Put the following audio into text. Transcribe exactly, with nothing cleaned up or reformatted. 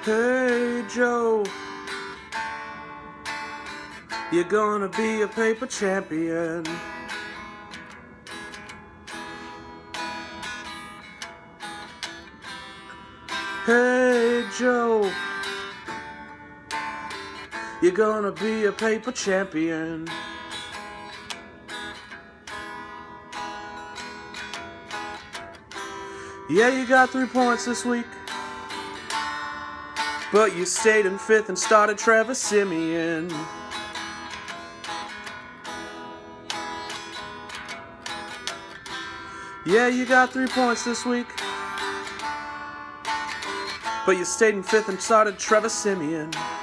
Hey Joe, you're gonna be a paper champion. Hey Joe, you're gonna be a paper champion. Yeah, you got three points this week, but you stayed in fifth and started Trevor Siemian. Yeah, you got three points this week, but you stayed in fifth and started Trevor Siemian.